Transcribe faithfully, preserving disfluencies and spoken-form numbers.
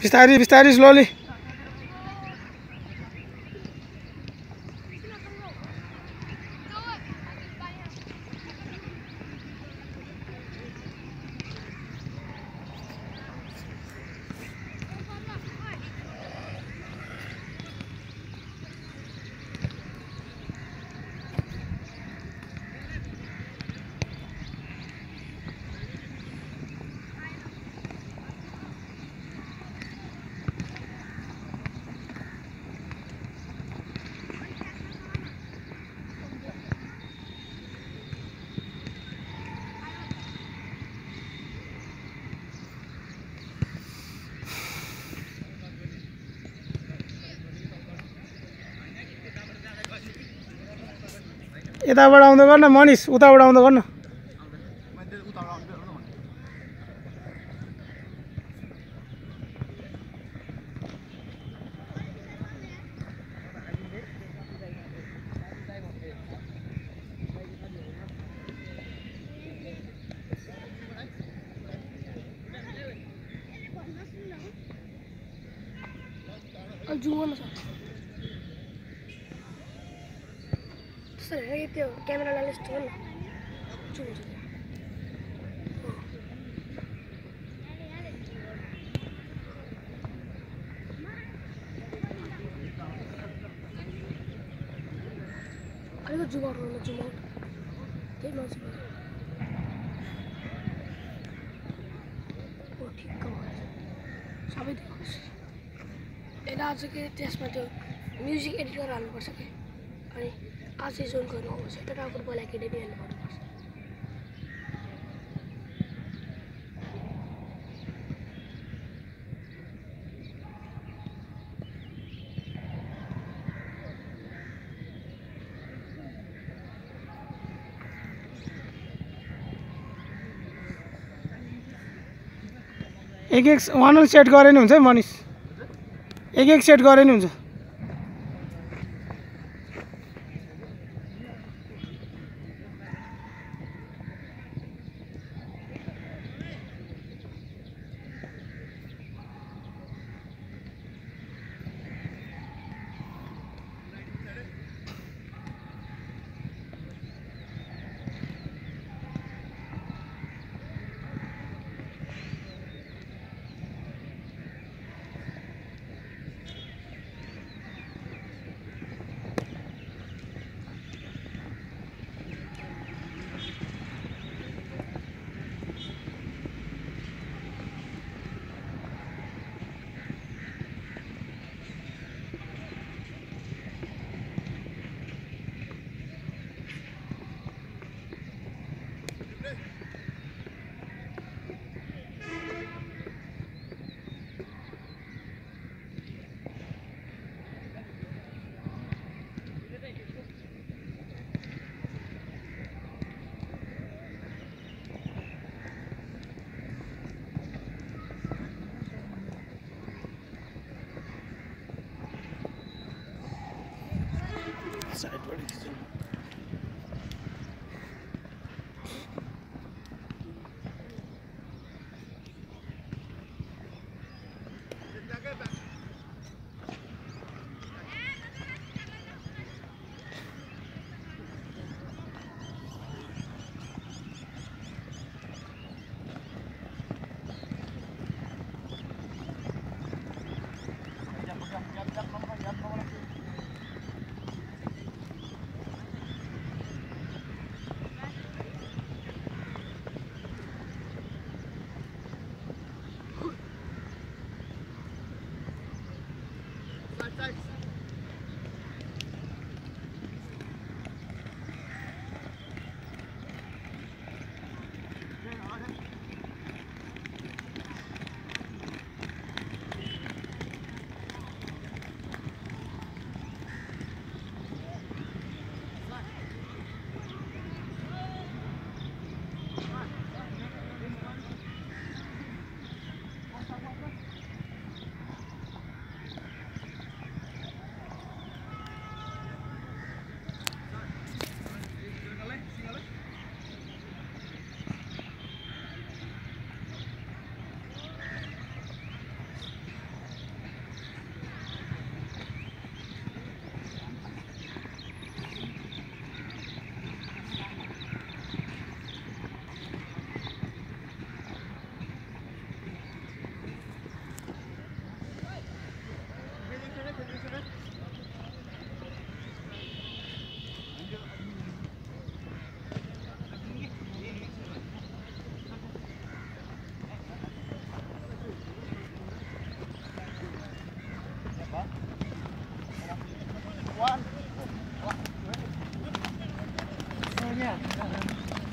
बिस्तारै बिस्तारै स्लोली यताबाट आउँदा गर्न मनिष उताबाट आउँदा गर्न सर ये त्यो क्यामेरालाई यस्तो गर्नु जुम हुन्छ अलिकति जुम आउट गर्नु जुम आउट त्यही मान्छे ओ ठिक्क भयो सबै देखाउँछ यसलाई आज के त्यसमा त्यो म्युजिक एडिट गरेर हाल्नुपर्छ कि अनि आज जोन गर्नु आउँछ एउटा फुटबल एकाडेमी हाल्नु पर्नुपर्छ एक एक वान वान सेट गरे नि हुन्छ है मनिष एक एक सेट गरे नि हुन्छ Rồi nha.